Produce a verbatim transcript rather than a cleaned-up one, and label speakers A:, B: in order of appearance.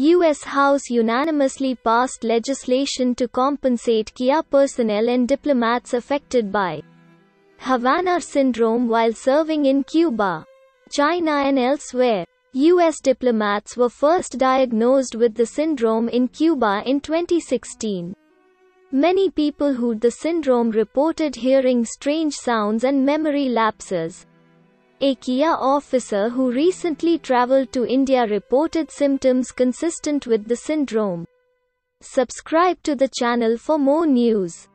A: U S House unanimously passed legislation to compensate Kia personnel and diplomats affected by Havana syndrome while serving in Cuba, China and elsewhere. U S diplomats were first diagnosed with the syndrome in Cuba in twenty sixteen. Many people who had the syndrome reported hearing strange sounds and memory lapses. A Kia officer who recently traveled to India reported symptoms consistent with the syndrome. Subscribe to the channel for more news.